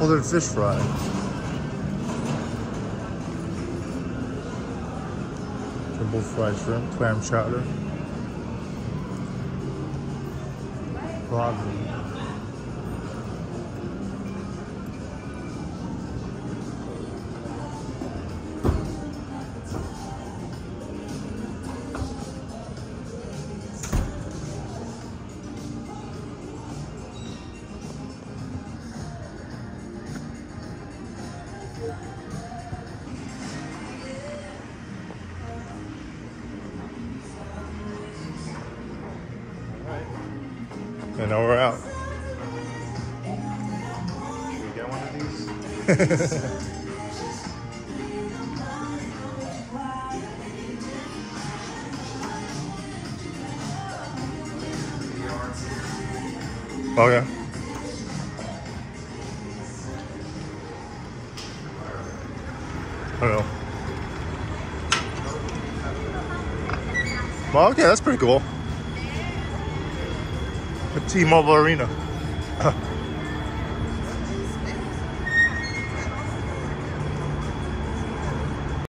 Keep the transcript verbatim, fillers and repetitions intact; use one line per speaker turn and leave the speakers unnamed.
Pulled fish fry. Triple fried shrimp, clam chowder. Ragu. And now we're out. Should we get one of these? Okay. I don't know. Well, okay, that's pretty cool. T-Mobile Arena.